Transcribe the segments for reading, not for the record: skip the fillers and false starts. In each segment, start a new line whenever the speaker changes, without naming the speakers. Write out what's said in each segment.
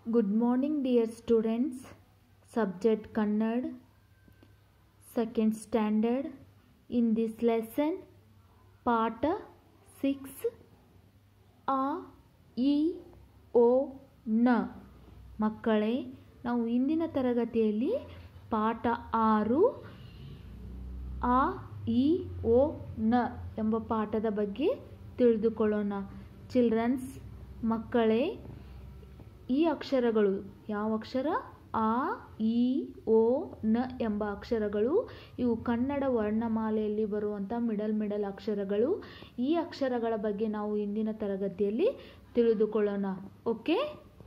Good morning, dear students. Subject Kannada, second standard. In this lesson, part 6, A, E, O, N. ಮಕ್ಕಳೇ, ನಾವು ಇಂದಿನ ತರಗತಿಯಲ್ಲಿ ಪಾಠ 6 ಆ ಇ ಓ ನ ಎಂಬ ಪಾಠದ ಬಗ್ಗೆ ತಿಳಿದುಕೊಳ್ಳೋಣ. ಚಿಲ್ಡ್ರನ್ಸ್, ಮಕ್ಕಳೇ, ಈ ಅಕ್ಷರಗಳು ಯಾವ ಅಕ್ಷರ? ಆ ಇ ಓ ನ ಎಂಬ ಅಕ್ಷರಗಳು ಇವು ಕನ್ನಡ ವರ್ಣಮಾಲೆಯಲ್ಲಿ ಬರುವಂಥ ಮಿಡಲ್ ಅಕ್ಷರಗಳು. ಈ ಅಕ್ಷರಗಳ ಬಗ್ಗೆ ನಾವು ಇಂದಿನ ತರಗತಿಯಲ್ಲಿ ತಿಳಿದುಕೊಳ್ಳೋಣ. ಓಕೆ,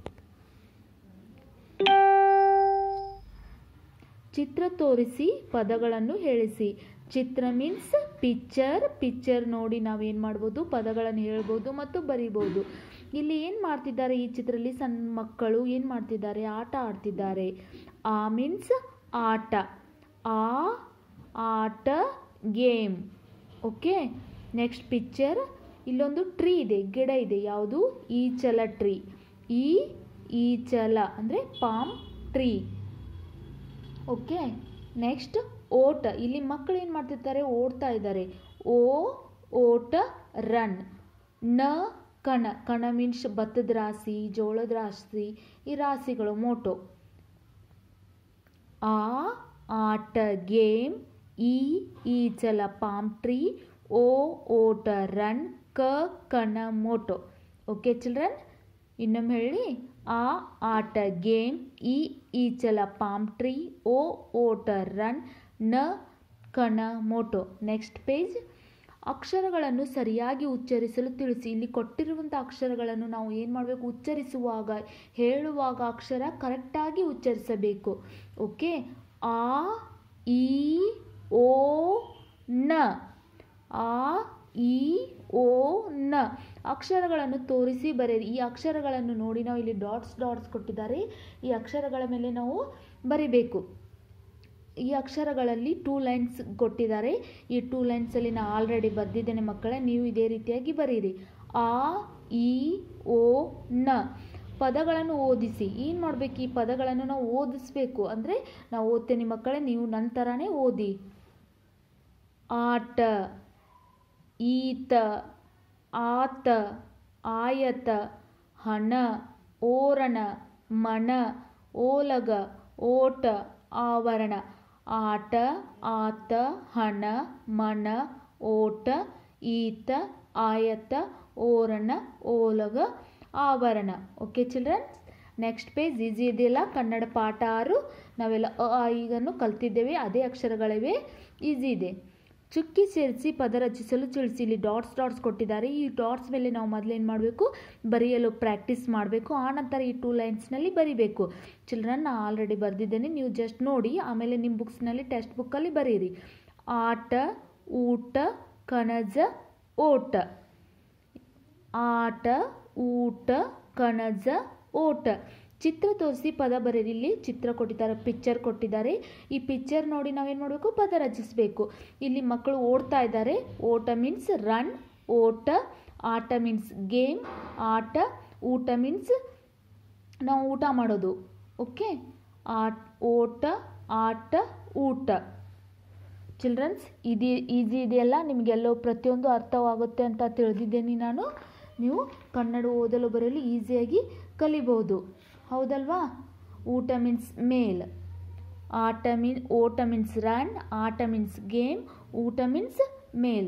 ಚಿತ್ರ ತೋರಿಸಿ ಪದಗಳನ್ನು ಹೇಳಿಸಿ. ಚಿತ್ರ ಮೀನ್ಸ್ ಪಿಕ್ಚರ್ ನೋಡಿ ನಾವೇನು ಮಾಡ್ಬೋದು, ಪದಗಳನ್ನು ಹೇಳ್ಬೋದು ಮತ್ತು ಬರಿಬೋದು. ಇಲ್ಲಿ ಏನು ಮಾಡ್ತಿದ್ದಾರೆ, ಈ ಚಿತ್ರದಲ್ಲಿ ಸಣ್ಣ ಮಕ್ಕಳು ಏನು ಮಾಡ್ತಿದ್ದಾರೆ, ಆಟ ಆಡ್ತಿದ್ದಾರೆ. ಆ ಮೀನ್ಸ್ ಆಟ, ಆಟ ಗೇಮ್. Okay, next picture. ಇಲ್ಲೊಂದು ಟ್ರೀ ಇದೆ, ಗಿಡ ಇದೆ. ಯಾವುದು? ಈಚಲ ಟ್ರೀ. ಈಚಲ ಅಂದರೆ ಪಾಮ್ ಟ್ರೀ. ಓಕೆ, ನೆಕ್ಸ್ಟ್ ಓಟ. ಇಲ್ಲಿ ಮಕ್ಕಳು ಏನು ಮಾಡ್ತಿರ್ತಾರೆ, ಓಡ್ತಾ ಇದ್ದಾರೆ. ಓಟ ರನ್. ಕಣ ಮೀನ್ಸ್ ಭತ್ತದ ರಾಶಿ, ಜೋಳದ ರಾಶಿ, ಈ ರಾಶಿಗಳು ಮೋಟೋ. ಆಟ ಗೇಮ್. ಈಚಲ ಪಾಮ್ ಟ್ರೀ. ಓಟ ರನ್. ಕಣ ಮೋಟೋ. ಓಕೆ ಚಿಲ್ಡ್ರನ್, ಇನ್ನೊಮ್ಮೆ ಹೇಳಿ. ಆಟ ಗೇಮ್. ಈಚಲ ಪಾಮ್ ಟ್ರೀ. ಓಟ ರನ್. ಕಣ ಮೋಟೋ. Next page. ಅಕ್ಷರಗಳನ್ನು ಸರಿಯಾಗಿ ಉಚ್ಚರಿಸಲು ತಿಳಿಸಿ. ಇಲ್ಲಿ ಕೊಟ್ಟಿರುವಂಥ ಅಕ್ಷರಗಳನ್ನು ನಾವು ಏನು ಮಾಡಬೇಕು, ಉಚ್ಚರಿಸುವಾಗ, ಹೇಳುವಾಗ ಅಕ್ಷರ ಕರೆಕ್ಟಾಗಿ ಉಚ್ಚರಿಸಬೇಕು. ಓಕೆ, ಆ ಇ ಓ ನ. ಆ ಇ ಓ ನ ಅಕ್ಷರಗಳನ್ನು ತೋರಿಸಿ ಬರೆಯಿರಿ. ಈ ಅಕ್ಷರಗಳನ್ನು ನೋಡಿ ನಾವು ಇಲ್ಲಿ ಡಾಟ್ಸ್ ಕೊಟ್ಟಿದ್ದಾರೆ. ಈ ಅಕ್ಷರಗಳ ಮೇಲೆ ನಾವು ಬರಿಬೇಕು. ಈ ಅಕ್ಷರಗಳಲ್ಲಿ 2 ಲೈನ್ಸ್ ಕೊಟ್ಟಿದ್ದಾರೆ. ಈ 2 ಲೈನ್ಸಲ್ಲಿ ನಾನು ಆಲ್ರೆಡಿ ಬರೆದಿದ್ದೇನೆ ಮಕ್ಕಳೇ, ನೀವು ಇದೇ ರೀತಿಯಾಗಿ ಬರೀರಿ. ಆ ಇ ಓ ನ ಪದಗಳನ್ನು ಓದಿಸಿ. ಏನು ಮಾಡಬೇಕು, ಈ ಪದಗಳನ್ನು ನಾವು ಓದಿಸ್ಬೇಕು. ಅಂದರೆ ನಾವು ಓದ್ತೇನೆ ಮಕ್ಕಳೇ, ನೀವು ನನ್ನ ಥರನೇ ಓದಿ. ಆಟ, ಈತ, ಆತ, ಆಯತ, ಹಣ, ಓರಣ, ಮಣ, ಓಲಗ, ಓಟ, ಆವರಣ. ಆಟ, ಆತ, ಹಣ, ಮಣ, ಓಟ, ಈತ, ಆಯತ, ಓರಣ, ಓಲಗ, ಆವರಣ. Okay childrens, next page. Easy ಇದೆಯಲ್ಲ, ಕನ್ನಡ ಪಾಠ 6 ನಾವೆಲ್ಲ ಈಗನ್ನು ಕಲ್ತಿದ್ದೇವೆ. ಅದೇ ಅಕ್ಷರಗಳಿವೆ, ಈಸಿ ಇದೆ. ಚುಕ್ಕಿ ಸೇರಿಸಿ ಪದ ರಚಿಸಲು ತಿಳಿಸಿ. ಇಲ್ಲಿ ಡಾಟ್ಸ್ ಕೊಟ್ಟಿದ್ದಾರೆ. ಈ ಡಾಟ್ಸ್ ಮೇಲೆ ನಾವು ಮೊದಲು ಏನು ಮಾಡಬೇಕು, ಬರೆಯಲು ಪ್ರಾಕ್ಟೀಸ್ ಮಾಡಬೇಕು. ಆನಂತರ ಈ 2 ಲೈನ್ಸ್ನಲ್ಲಿ ಬರಿಬೇಕು. ಚಿಲ್ಡ್ರನ್, ನಾನು ಆಲ್ರೆಡಿ ಬರೆದಿದ್ದೇನೆ, ನೀವು ಜಸ್ಟ್ ನೋಡಿ. ಆಮೇಲೆ ನಿಮ್ಮ ಬುಕ್ಸ್ನಲ್ಲಿ, ಟೆಕ್ಸ್ಟ್ ಬುಕ್ಕಲ್ಲಿ ಬರೀರಿ. ಆಟ, ಊಟ, ಕಣಜ, ಓಟ. ಆಟ, ಊಟ, ಕಣಜ, ಓಟ. ಚಿತ್ರ ತೋರಿಸಿ ಪದ ಬರೀರಿ. ಇಲ್ಲಿ ಚಿತ್ರ ಕೊಟ್ಟಿದ್ದಾರೆ, ಪಿಕ್ಚರ್ ಕೊಟ್ಟಿದ್ದಾರೆ. ಈ ಪಿಕ್ಚರ್ ನೋಡಿ ನಾವೇನು ಮಾಡಬೇಕು, ಪದ ರಚಿಸಬೇಕು. ಇಲ್ಲಿ ಮಕ್ಕಳು ಓಡ್ತಾ ಇದ್ದಾರೆ. ಓಟ ಮೀನ್ಸ್ ರನ್, ಓಟ. ಆಟ ಮೀನ್ಸ್ ಗೇಮ್, ಆಟ. ಊಟ ಮೀನ್ಸ್ ನಾವು ಊಟ ಮಾಡೋದು. ಓಕೆ, ಓಟ, ಆಟ, ಊಟ. ಚಿಲ್ಡ್ರನ್ಸ್, ಇದು ಈಸಿ ಇದೆಯಲ್ಲ, ನಿಮಗೆಲ್ಲೋ ಪ್ರತಿಯೊಂದು ಅರ್ಥವಾಗುತ್ತೆ ಅಂತ ತಿಳಿದಿದ್ದೇನೆ ನಾನು. ನೀವು ಕನ್ನಡ ಓದಲು ಬರೆಯಲು ಈಸಿಯಾಗಿ ಕಲಿಬಹುದು, ಹೌದಲ್ವಾ? ಊಟ ಮೀನ್ಸ್ ಮೇಲ್. ಓಟ ಮೀನ್ಸ್ ರನ್. ಆಟ ಮೀನ್ಸ್ ಗೇಮ್. ಊಟ ಮೀನ್ಸ್ ಮೇಲ್.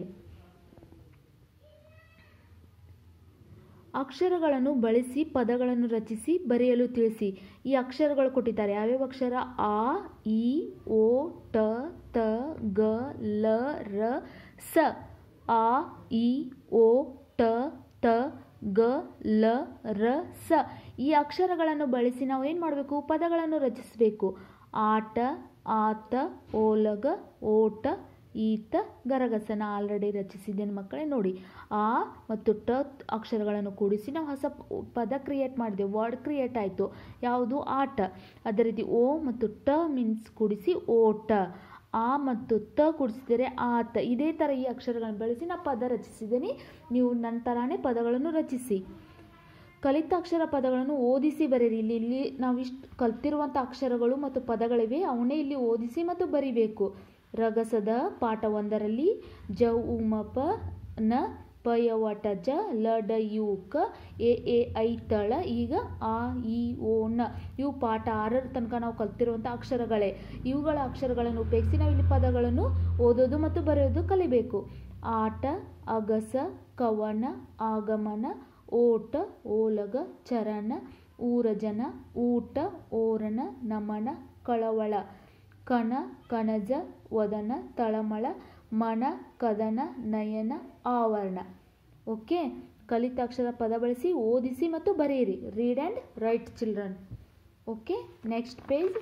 ಅಕ್ಷರಗಳನ್ನು ಬಳಸಿ ಪದಗಳನ್ನು ರಚಿಸಿ ಬರೆಯಲು ತಿಳಿಸಿ. ಈ ಅಕ್ಷರಗಳು ಕೊಟ್ಟಿದ್ದಾರೆ. ಯಾವ್ಯಾವ ಅಕ್ಷರ? ಆ ಇ ಓ ಟ ತ ಗ ಲ ರ ಸ. ಆ ಇ ಓ ಟ ತ ಗ ಲ ರ ಸ. ಈ ಅಕ್ಷರಗಳನ್ನು ಬಳಸಿ ನಾವು ಏನು ಮಾಡಬೇಕು, ಪದಗಳನ್ನು ರಚಿಸಬೇಕು. ಆಟ, ಆತ, ಓಲಗ, ಓಟ, ಈತ, ಗರಗಸನ ಆಲ್ರೆಡಿ ರಚಿಸಿದ್ದೇನೆ ಮಕ್ಕಳೇ, ನೋಡಿ. ಆ ಮತ್ತು ಟ ಅಕ್ಷರಗಳನ್ನು ಕೂಡಿಸಿ ನಾವು ಹೊಸ ಪದ ಕ್ರಿಯೇಟ್ ಮಾಡಿದೆವು, ವರ್ಡ್ ಕ್ರಿಯೇಟ್ ಆಯಿತು. ಯಾವುದು? ಆಟ. ಅದೇ ರೀತಿ ಓ ಮತ್ತು ಟ ಮೀನ್ಸ್ ಕೂಡಿಸಿ ಓಟ. ಆ ಮತ್ತು ತ ಕೂಡಿಸಿದರೆ ಆತ. ಇದೇ ಥರ ಈ ಅಕ್ಷರಗಳನ್ನು ಬಳಸಿ ನಾನು ಪದ ರಚಿಸಿದ್ದೀನಿ. ನೀವು ನನ್ನ ಥರನೇ ಪದಗಳನ್ನು ರಚಿಸಿ. ಕಲಿತ ಅಕ್ಷರ ಪದಗಳನ್ನು ಓದಿಸಿ ಬರೆಯಿರಿ. ಇಲ್ಲಿ ನಾವಿಷ್ಟು ಕಲ್ತಿರುವಂಥ ಅಕ್ಷರಗಳು ಮತ್ತು ಪದಗಳಿವೆ, ಅವನ್ನೇ ಇಲ್ಲಿ ಓದಿಸಿ ಮತ್ತು ಬರಿಬೇಕು. ರಗಸದ ಪಾಠ 1ರಲ್ಲಿ ಜ ಉ ಮ ಪ ನ ಪ ಯ ವ ಟ ಜ ಲ ಡ ಯು ಕ ಎ ಎ ಐ ತಳ ಈಗ ಆ ಇ ಓ ನ ಇವು ಪಾಠ 6ರ ತನಕ ನಾವು ಕಲ್ತಿರುವಂಥ ಅಕ್ಷರಗಳೇ. ಇವುಗಳ ಅಕ್ಷರಗಳನ್ನು ಉಪಯೋಗಿಸಿ ನಾವು ಇಲ್ಲಿ ಪದಗಳನ್ನು ಓದೋದು ಮತ್ತು ಬರೆಯೋದು ಕಲಿಬೇಕು. ಆಟ, ಅಗಸ, ಕವನ, ಆಗಮನ, ಓಟ, ಓಲಗ, ಚರಣ, ಊರಜನ, ಊಟ, ಓರಣ, ನಮನ, ಕಳವಳ, ಕಣ, ಕಣಜ, ವದನ, ತಳಮಳ, ಮನ, ಕದನ, ನಯನ, ಆವರಣ. ಓಕೆ, ಕಲಿತ ಅಕ್ಷರ ಪದ ಬಳಸಿ ಓದಿಸಿ ಮತ್ತು ಬರೆಯಿರಿ. Read and write children. Okay, next page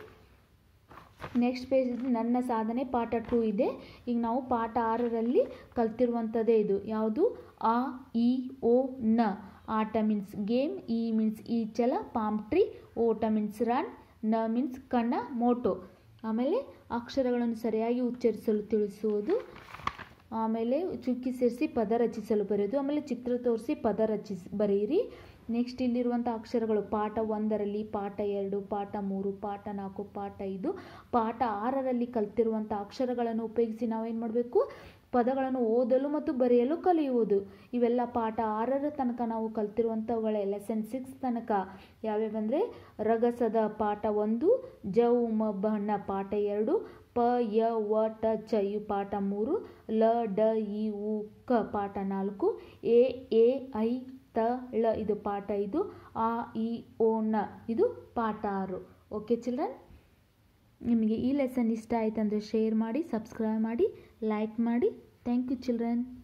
ನನ್ನ ಸಾಧನೆ ಪಾಠ 2 ಇದೆ. ಈಗ ನಾವು ಪಾಠ 6ರಲ್ಲಿ ಕಲ್ತಿರುವಂಥದ್ದೇ ಇದು. ಯಾವುದು? ಆ ಇ ಓ ನ. ಆಟ ಮೀನ್ಸ್ ಗೇಮ್, ಇ ಮೀನ್ಸ್ ಈಚಲ ಪಾಮ್ ಟ್ರೀ, ಓಟ ಮೀನ್ಸ್ ರನ್, ನ ಮೀನ್ಸ್ ಕಣ್ಣ ಮೋಟೋ. ಆಮೇಲೆ ಅಕ್ಷರಗಳನ್ನು ಸರಿಯಾಗಿ ಉಚ್ಚರಿಸಲು ತಿಳಿಸುವುದು, ಆಮೇಲೆ ಚುಕ್ಕಿ ಸೇರಿಸಿ ಪದ ರಚಿಸಲು ಬರೆಯೋದು, ಆಮೇಲೆ ಚಿತ್ರ ತೋರಿಸಿ ಪದ ಬರೆಯಿರಿ. ನೆಕ್ಸ್ಟ್ ಇಲ್ಲಿರುವಂಥ ಅಕ್ಷರಗಳು ಪಾಠ 1ರಲ್ಲಿ, ಪಾಠ 2, ಪಾಠ 3, ಪಾಠ 4, ಪಾಠ 5, ಪಾಠ 6ರಲ್ಲಿ ಕಲ್ತಿರುವಂಥ ಅಕ್ಷರಗಳನ್ನು ಉಪಯೋಗಿಸಿ ನಾವೇನು ಮಾಡಬೇಕು? ಪದಗಳನ್ನು ಓದಲು ಮತ್ತು ಬರೆಯಲು ಕಲಿಯುವುದು. ಇವೆಲ್ಲ ಪಾಠ 6ರ ತನಕ ನಾವು ಕಲ್ತಿರುವಂಥವುಗಳೇ. ಲೆಸನ್ 6 ತನಕ ಯಾವ್ಯಾವಂದರೆ ರಗಸದ ಪಾಠ 1, ಜ ಉ ಮ ಬ ನ ಪಾಠ 2, ಪ ಯ ವ ಟ ಚ ಇವು ಪಾಠ 3, ಲ ಡ ಇ ಉ ಕ ಪಾಠ 4, ಎ ಎ ಐ ತ ಳ ಇದು ಪಾಠ 5, ಆ ಇ ಓ ನ ಇದು ಪಾಠ 6. ಓಕೆ ಚಿಲ್ಡ್ರನ್, ನಿಮಗೆ ಈ ಲೆಸನ್ ಇಷ್ಟ ಆಯ್ತಂದರೆ ಶೇರ್ ಮಾಡಿ, ಸಬ್ಸ್ಕ್ರೈಬ್ ಮಾಡಿ, ಲೈಕ್ ಮಾಡಿ. Thank you children.